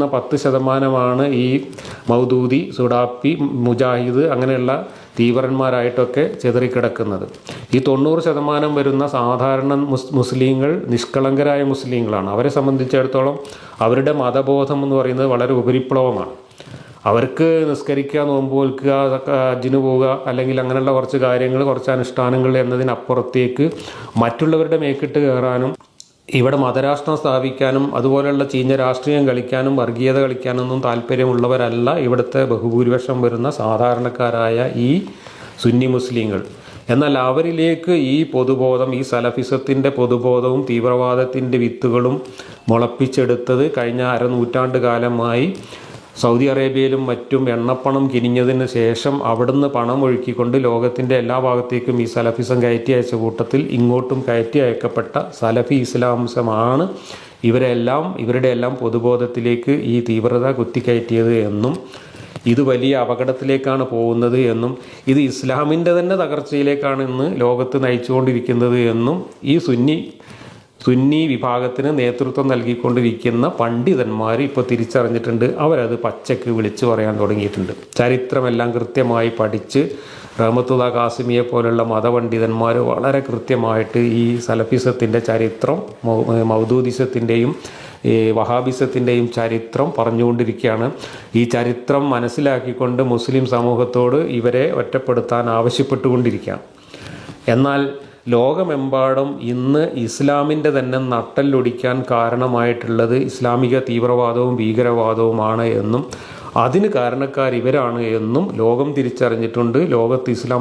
10% ഈ മൗദൂദി, സുഡാപ്പി, മുജാഹിദ് അങ്ങനെയുള്ള തീവ്രന്മാരായിട്ടൊക്കെ ചെതറിക്കിടക്കുന്നത്. ഈ 90% വരുന്ന സാധാരണ മുസ്ലിങ്ങൾ നിഷ്കളങ്കരായ മുസ്ലിങ്ങളാണ്. അവരെ സംബന്ധിച്ചിടത്തോളം അവരുടെ മതബോധം എന്ന് പറയുന്നത് വളരെ ഉപരിപ്ലവമാണ്. അവർക്ക് നിസ്കരിക്കുക, നോമ്പ് നോൽക്കുക, ഹജ്ജിന് പോവുക, അല്ലെങ്കിൽ അങ്ങനെയുള്ള കുറച്ച് കാര്യങ്ങൾ, കുറച്ച് അനുഷ്ഠാനങ്ങൾ എന്നതിനപ്പുറത്തേക്ക് മറ്റുള്ളവരുടെ മേക്കിട്ട് കയറാനും ഇവിടെ മതരാഷ്ട്രം സ്ഥാപിക്കാനും അതുപോലെയുള്ള ചീഞ്ഞ രാഷ്ട്രീയം കളിക്കാനും വർഗീയത കളിക്കാനൊന്നും താല്പര്യമുള്ളവരല്ല ഇവിടുത്തെ ബഹുഭൂരിപക്ഷം വരുന്ന സാധാരണക്കാരായ ഈ സുന്നി മുസ്ലിങ്ങൾ. എന്നാൽ അവരിലേക്ക് ഈ പൊതുബോധം, ഈ സലഫിസത്തിൻ്റെ പൊതുബോധവും തീവ്രവാദത്തിൻ്റെ വിത്തുകളും മുളപ്പിച്ചെടുത്തത് കഴിഞ്ഞ അരനൂറ്റാണ്ട് കാലമായി സൗദി അറേബ്യയിലും മറ്റും എണ്ണപ്പണം കിനിഞ്ഞതിന് ശേഷം അവിടുന്ന് പണം ഒഴുക്കിക്കൊണ്ട് ലോകത്തിൻ്റെ എല്ലാ ഭാഗത്തേക്കും ഈ സലഫിസം കയറ്റി അയച്ച കൂട്ടത്തിൽ ഇങ്ങോട്ടും കയറ്റി അയക്കപ്പെട്ട സലഫി ഇസ്ലാമിസമാണ് ഇവരുടെ എല്ലാം പൊതുബോധത്തിലേക്ക് ഈ തീവ്രത കുത്തിക്കയറ്റിയത് എന്നും ഇത് വലിയ അപകടത്തിലേക്കാണ് പോകുന്നത് എന്നും ഇത് ഇസ്ലാമിൻ്റെ തന്നെ തകർച്ചയിലേക്കാണ് ഇന്ന് ലോകത്ത് നയിച്ചുകൊണ്ടിരിക്കുന്നത് എന്നും ഈ സുന്നി വിഭാഗത്തിന് നേതൃത്വം നൽകിക്കൊണ്ടിരിക്കുന്ന പണ്ഡിതന്മാർ ഇപ്പോൾ തിരിച്ചറിഞ്ഞിട്ടുണ്ട്. അവരത് പച്ചക്ക് വിളിച്ചു പറയാൻ തുടങ്ങിയിട്ടുണ്ട്. ചരിത്രമെല്ലാം കൃത്യമായി പഠിച്ച് റഹ്മത്തുള്ള കാസിമിയെ പോലുള്ള മതപണ്ഡിതന്മാർ വളരെ കൃത്യമായിട്ട് ഈ സലഫിസത്തിൻ്റെ ചരിത്രം, മൗദൂദിസത്തിൻ്റെയും വഹാബിസത്തിൻ്റെയും ചരിത്രം പറഞ്ഞുകൊണ്ടിരിക്കുകയാണ്. ഈ ചരിത്രം മനസ്സിലാക്കിക്കൊണ്ട് മുസ്ലിം സമൂഹത്തോട് ഇവരെ ഒറ്റപ്പെടുത്താൻ ആവശ്യപ്പെട്ടുകൊണ്ടിരിക്കുകയാണ്. എന്നാൽ ലോകമെമ്പാടും ഇന്ന് ഇസ്ലാമിൻ്റെ തന്നെ നട്ടെല്ലൊടിക്കാൻ കാരണമായിട്ടുള്ളത് ഇസ്ലാമിക തീവ്രവാദവും ഭീകരവാദവുമാണ് എന്നും അതിന് കാരണക്കാർ ഇവരാണ് എന്നും ലോകം തിരിച്ചറിഞ്ഞിട്ടുണ്ട്. ലോകത്ത് ഇസ്ലാം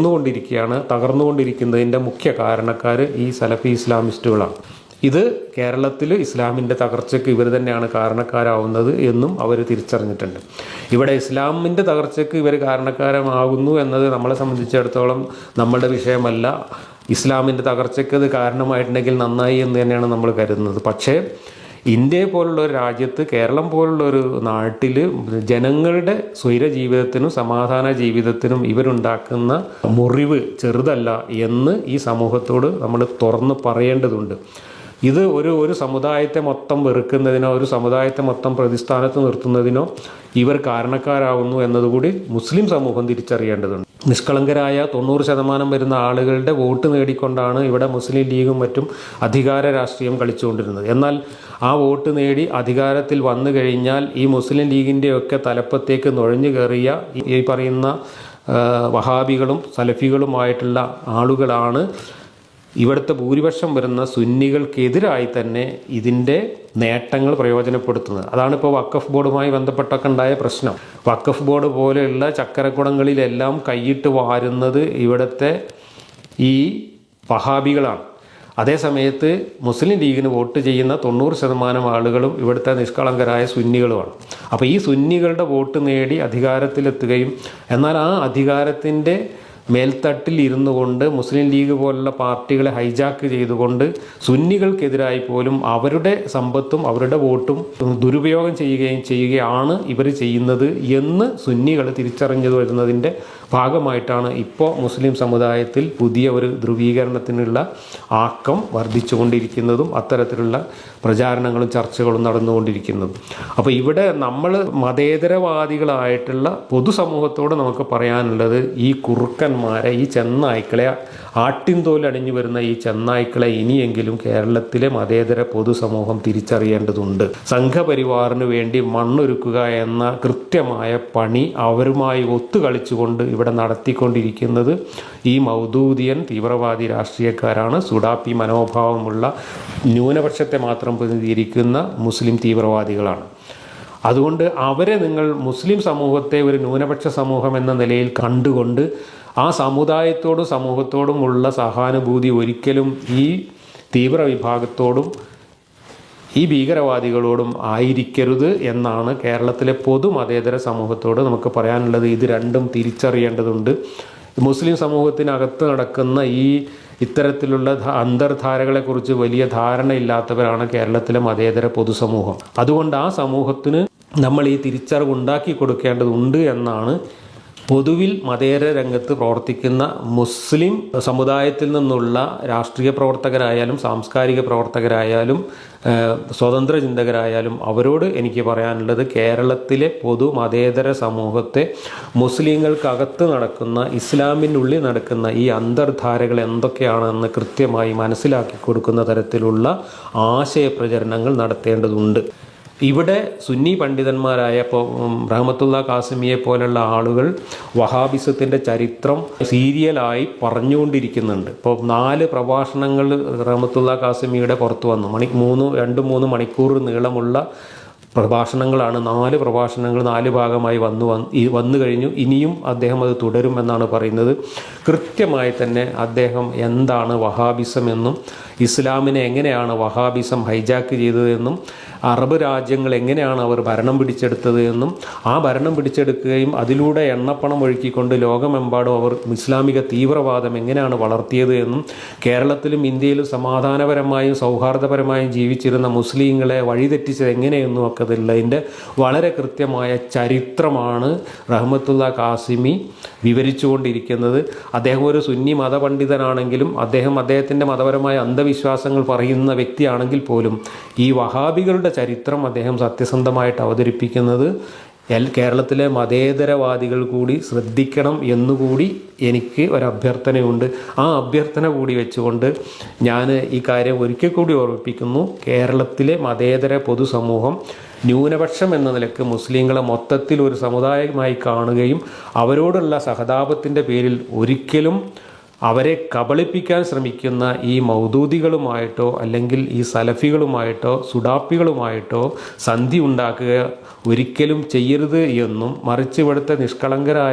തകർന്നുകൊണ്ടിരിക്കുന്നതിൻ്റെ മുഖ്യ കാരണക്കാർ ഈ സലഫി ഇസ്ലാമിസ്റ്റുകളാണ്. ഇത് കേരളത്തിൽ ഇസ്ലാമിൻ്റെ തകർച്ചയ്ക്ക് ഇവർ തന്നെയാണ് കാരണക്കാരാവുന്നത് എന്നും അവർ തിരിച്ചറിഞ്ഞിട്ടുണ്ട്. ഇവിടെ ഇസ്ലാമിൻ്റെ തകർച്ചയ്ക്ക് ഇവർ കാരണക്കാരമാകുന്നു എന്നത് നമ്മളെ സംബന്ധിച്ചിടത്തോളം നമ്മളുടെ വിഷയമല്ല. ഇസ്ലാമിൻ്റെ തകർച്ചയ്ക്ക് അത് കാരണമായിട്ടുണ്ടെങ്കിൽ നന്നായി എന്ന് തന്നെയാണ് നമ്മൾ കരുതുന്നത്. പക്ഷേ ഇന്ത്യയെ പോലുള്ള ഒരു രാജ്യത്ത്, കേരളം പോലുള്ള ഒരു നാട്ടിൽ ജനങ്ങളുടെ സ്വൈര ജീവിതത്തിനും സമാധാന ജീവിതത്തിനും ഇവരുണ്ടാക്കുന്ന മുറിവ് ചെറുതല്ല എന്ന് ഈ സമൂഹത്തോട് നമ്മൾ തുറന്ന് പറയേണ്ടതുണ്ട്. ഇത് ഒരു സമുദായത്തെ മൊത്തം വെറുക്കുന്നതിനോ ഒരു സമുദായത്തെ മൊത്തം പ്രതിസ്ഥാനത്ത് നിർത്തുന്നതിനോ ഇവർ കാരണക്കാരാവുന്നു എന്നതുകൂടി മുസ്ലിം സമൂഹം തിരിച്ചറിയേണ്ടതുണ്ട്. നിഷ്കളങ്കരായ 90% വരുന്ന ആളുകളുടെ വോട്ട് നേടിക്കൊണ്ടാണ് ഇവിടെ മുസ്ലിം ലീഗും മറ്റും അധികാര രാഷ്ട്രീയം കളിച്ചുകൊണ്ടിരുന്നത്. എന്നാൽ ആ വോട്ട് നേടി അധികാരത്തിൽ വന്നു കഴിഞ്ഞാൽ ഈ മുസ്ലിം ലീഗിൻ്റെയൊക്കെ തലപ്പത്തേക്ക് നുഴഞ്ഞു കയറിയ ഈ പറയുന്ന വഹാബികളും സലഫികളുമായിട്ടുള്ള ആളുകളാണ് ഇവിടുത്തെ ഭൂരിപക്ഷം വരുന്ന സുന്നികൾക്കെതിരായി തന്നെ ഇതിൻ്റെ നേട്ടങ്ങൾ പ്രയോജനപ്പെടുത്തുന്നത്. അതാണിപ്പോൾ വഖഫ് ബോർഡുമായി ബന്ധപ്പെട്ടൊക്കെ ഉണ്ടായ പ്രശ്നം. വഖഫ് ബോർഡ് പോലെയുള്ള ചക്കരക്കുടങ്ങളിലെല്ലാം കൈയിട്ട് വാരുന്നത് ഇവിടുത്തെ ഈ വഹാബികളാണ്. അതേസമയത്ത് മുസ്ലിം ലീഗിന് വോട്ട് ചെയ്യുന്ന 90% ആളുകളും ഇവിടുത്തെ നിഷ്കളങ്കരായ സുന്നികളുമാണ്. അപ്പോൾ ഈ സുന്നികളുടെ വോട്ട് നേടി അധികാരത്തിലെത്തുകയും എന്നാൽ ആ അധികാരത്തിൻ്റെ മേൽത്തട്ടിൽ ഇരുന്നു കൊണ്ട് മുസ്ലിം ലീഗ് പോലുള്ള പാർട്ടികളെ ഹൈജാക്ക് ചെയ്തുകൊണ്ട് സുന്നികൾക്കെതിരായി പോലും അവരുടെ സമ്പത്തും അവരുടെ വോട്ടും ദുരുപയോഗം ചെയ്യുകയാണ് ഇവർ ചെയ്യുന്നത് എന്ന് സുന്നികൾ തിരിച്ചറിഞ്ഞു വരുന്നതിൻ്റെ ഭാഗമായിട്ടാണ് ഇപ്പോൾ മുസ്ലിം സമുദായത്തിൽ പുതിയ ഒരു ധ്രുവീകരണത്തിനുള്ള ആക്കം വർദ്ധിച്ചുകൊണ്ടിരിക്കുന്നതും അത്തരത്തിലുള്ള പ്രചാരണങ്ങളും ചർച്ചകളും നടന്നുകൊണ്ടിരിക്കുന്നതും. അപ്പോൾ ഇവിടെ നമ്മൾ മതേതരവാദികളായിട്ടുള്ള പൊതുസമൂഹത്തോട് നമുക്ക് പറയാനുള്ളത് ഈ കുറുക്കന്മാരെ, ഈ ചെന്നായ്ക്കളെ, ആട്ടിൻതോൽ അണിഞ്ഞു വരുന്ന ഈ ചെന്നായ്ക്കളെ ഇനിയെങ്കിലും കേരളത്തിലെ മതേതര പൊതുസമൂഹം തിരിച്ചറിയേണ്ടതുണ്ട്. സംഘപരിവാറിന് വേണ്ടി മണ്ണൊരുക്കുക എന്ന കൃത്യമായ പണി അവരുമായി ഒത്തുകളിച്ചുകൊണ്ട് ഇവിടെ നടത്തിക്കൊണ്ടിരിക്കുന്നത് ഈ മൗദൂദിയൻ തീവ്രവാദി രാഷ്ട്രീയക്കാരാണ്. സുഡാപ്പി മനോഭാവമുള്ള ന്യൂനപക്ഷത്തെ മാത്രം പ്രതിനിധീകരിക്കുന്ന മുസ്ലിം തീവ്രവാദികളാണ്. അതുകൊണ്ട് അവരെ നിങ്ങൾ മുസ്ലിം സമൂഹത്തെ ഒരു ന്യൂനപക്ഷ സമൂഹം എന്ന നിലയിൽ കണ്ടുകൊണ്ട് ആ സമുദായത്തോടും സമൂഹത്തോടുമുള്ള സഹാനുഭൂതി ഒരിക്കലും ഈ തീവ്ര വിഭാഗത്തോടും ഈ ഭീകരവാദികളോടും ആയിരിക്കരുത് എന്നാണ് കേരളത്തിലെ പൊതുമതേതര സമൂഹത്തോട് നമുക്ക് പറയാനുള്ളത്. ഇത് രണ്ടും തിരിച്ചറിയേണ്ടതുണ്ട്. മുസ്ലിം സമൂഹത്തിനകത്ത് നടക്കുന്ന ഇത്തരത്തിലുള്ള അന്തർധാരകളെക്കുറിച്ച് വലിയ ധാരണയില്ലാത്തവരാണ് കേരളത്തിലെ മതേതര പൊതുസമൂഹം. അതുകൊണ്ട് ആ സമൂഹത്തിന് നമ്മൾ ഈ തിരിച്ചറിവ് ഉണ്ടാക്കി കൊടുക്കേണ്ടതുണ്ട് എന്നാണ് പൊതുവിൽ മതേതര രംഗത്ത് പ്രവർത്തിക്കുന്ന മുസ്ലിം സമുദായത്തിൽ നിന്നുള്ള രാഷ്ട്രീയ പ്രവർത്തകരായാലും സാംസ്കാരിക പ്രവർത്തകരായാലും സ്വതന്ത്ര ചിന്തകരായാലും അവരോട് എനിക്ക് പറയാനുള്ളത്, കേരളത്തിലെ പൊതു മതേതര സമൂഹത്തെ മുസ്ലിങ്ങൾക്കകത്ത് നടക്കുന്ന, ഇസ്ലാമിനുള്ളിൽ നടക്കുന്ന ഈ അന്തർധാരകൾ എന്തൊക്കെയാണെന്ന് കൃത്യമായി മനസ്സിലാക്കി കൊടുക്കുന്ന തരത്തിലുള്ള ആശയപ്രചരണങ്ങൾ നടത്തേണ്ടതുണ്ട്. ഇവിടെ സുന്നി പണ്ഡിതന്മാരായ ഇപ്പോൾ റഹ്മത്തുള്ള കാസിമിയെ പോലുള്ള ആളുകൾ വഹാബിസത്തിൻ്റെ ചരിത്രം സീരിയലായി പറഞ്ഞുകൊണ്ടിരിക്കുന്നുണ്ട്. ഇപ്പോൾ 4 പ്രഭാഷണങ്ങൾ റഹ്മത്തുള്ള കാസിമിയുടെ പുറത്തു വന്നു. 2-3 മണിക്കൂർ നീളമുള്ള പ്രഭാഷണങ്ങളാണ്. 4 പ്രഭാഷണങ്ങൾ 4 ഭാഗമായി വന്നു കഴിഞ്ഞു. ഇനിയും അദ്ദേഹം അത് തുടരുമെന്നാണ് പറയുന്നത്. കൃത്യമായി തന്നെ അദ്ദേഹം എന്താണ് വഹാബിസം എന്നും ഇസ്ലാമിനെ എങ്ങനെയാണ് വഹാബിസം ഹൈജാക്ക് ചെയ്തതെന്നും അറബ് രാജ്യങ്ങൾ എങ്ങനെയാണ് അവർ ഭരണം പിടിച്ചെടുത്തത് എന്നും ആ ഭരണം പിടിച്ചെടുക്കുകയും അതിലൂടെ എണ്ണപ്പണം ഒഴുക്കിക്കൊണ്ട് ലോകമെമ്പാടും അവർ ഇസ്ലാമിക തീവ്രവാദം എങ്ങനെയാണ് വളർത്തിയത് എന്നും കേരളത്തിലും ഇന്ത്യയിലും സമാധാനപരമായും സൗഹാർദ്ദപരമായും ജീവിച്ചിരുന്ന മുസ്ലിങ്ങളെ വഴിതെറ്റിച്ചത് എങ്ങനെയെന്നും ഒക്കെ ഉള്ളതിൻ്റെ വളരെ കൃത്യമായ ചരിത്രമാണ് റഹ്മത്തുള്ള കാസിമി വിവരിച്ചുകൊണ്ടിരിക്കുന്നത്. അദ്ദേഹം ഒരു സുന്നി മതപണ്ഡിതനാണെങ്കിലും അദ്ദേഹത്തിൻ്റെ മതപരമായ അന്ധവിശ്വാസങ്ങൾ പറയുന്ന വ്യക്തിയാണെങ്കിൽ പോലും ഈ വഹാബികളുടെ ചരിത്രം അദ്ദേഹം സത്യസന്ധമായിട്ട് അവതരിപ്പിക്കുന്നത് കേരളത്തിലെ മതേതരവാദികൾ കൂടി ശ്രദ്ധിക്കണം എന്നുകൂടി എനിക്ക് ഒരഭ്യർത്ഥനയുണ്ട്. ആ അഭ്യർത്ഥന കൂടി വെച്ചുകൊണ്ട് ഞാൻ ഈ കാര്യം ഒരിക്കൽ കൂടി ഓർമ്മിപ്പിക്കുന്നു. കേരളത്തിലെ മതേതര പൊതുസമൂഹം ന്യൂനപക്ഷം എന്ന നിലക്ക് മുസ്ലിങ്ങളെ മൊത്തത്തിൽ ഒരു സമുദായമായി കാണുകയും അവരോടുള്ള സഹതാപത്തിൻ്റെ പേരിൽ ഒരിക്കലും അവരെ കബളിപ്പിക്കാൻ ശ്രമിക്കുന്ന ഈ മൗദൂദികളുമായിട്ടോ അല്ലെങ്കിൽ ഈ സലഫികളുമായിട്ടോ സുഡാപ്പികളുമായിട്ടോ സന്ധി ഉണ്ടാക്കുക ഒരിക്കലും ചെയ്യരുത് എന്നും മറിച്ച് ഇവിടുത്തെ നിഷ്കളങ്കരായ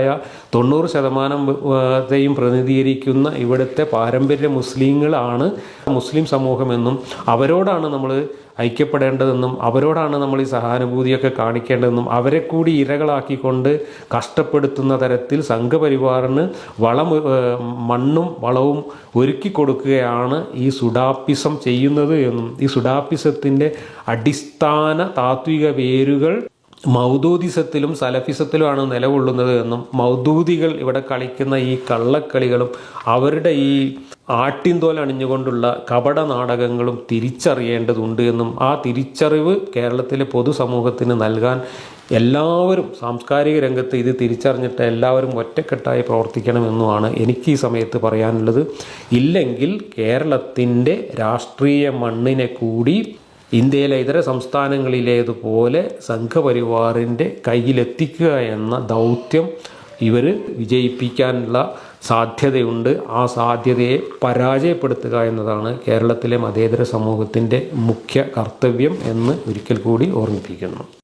90% പ്രതിനിധീകരിക്കുന്ന ഇവിടുത്തെ പാരമ്പര്യ മുസ്ലിങ്ങളാണ് മുസ്ലിം സമൂഹമെന്നും അവരോടാണ് നമ്മൾ ഐക്യപ്പെടേണ്ടതെന്നും അവരോടാണ് നമ്മൾ ഈ സഹാനുഭൂതിയൊക്കെ കാണിക്കേണ്ടതെന്നും അവരെ കൂടി ഇരകളാക്കിക്കൊണ്ട് കഷ്ടപ്പെടുത്തുന്ന തരത്തിൽ സംഘപരിവാറിന് മണ്ണും വളവും ഒരുക്കി കൊടുക്കുകയാണ് ഈ സുഡാപ്പിസം ചെയ്യുന്നത് എന്നും ഈ സുഡാപ്പിസത്തിൻ്റെ അടിസ്ഥാന താത്വിക വേരുകൾ മൗദൂദിസത്തിലും സലഫിസത്തിലുമാണ് നിലകൊള്ളുന്നത് എന്നും മൗദൂദികൾ ഇവിടെ കളിക്കുന്ന ഈ കള്ളക്കളികളും അവരുടെ ഈ ആട്ടിൻതോൽ അണിഞ്ഞുകൊണ്ടുള്ള കപട നാടകങ്ങളും തിരിച്ചറിയേണ്ടതുണ്ട് എന്നും ആ തിരിച്ചറിവ് കേരളത്തിലെ പൊതുസമൂഹത്തിന് നൽകാൻ എല്ലാവരും സാംസ്കാരിക രംഗത്ത് ഇത് തിരിച്ചറിഞ്ഞിട്ട് എല്ലാവരും ഒറ്റക്കെട്ടായി പ്രവർത്തിക്കണമെന്നുമാണ് എനിക്ക് ഈ സമയത്ത് പറയാനുള്ളത്. ഇല്ലെങ്കിൽ കേരളത്തിൻ്റെ രാഷ്ട്രീയ മണ്ണിനെ കൂടി ഇന്ത്യയിലെ ഇതര സംസ്ഥാനങ്ങളിലേതുപോലെ സംഘപരിവാറിൻ്റെ കയ്യിലെത്തിക്കുക എന്ന ദൗത്യം ഇവർ വിജയിപ്പിക്കാനുള്ള സാധ്യതയുണ്ട്. ആ സാധ്യതയെ പരാജയപ്പെടുത്തുക എന്നതാണ് കേരളത്തിലെ മതേതര സമൂഹത്തിൻ്റെ മുഖ്യ കർത്തവ്യം എന്ന് ഒരിക്കൽ കൂടി ഓർമ്മിപ്പിക്കുന്നു.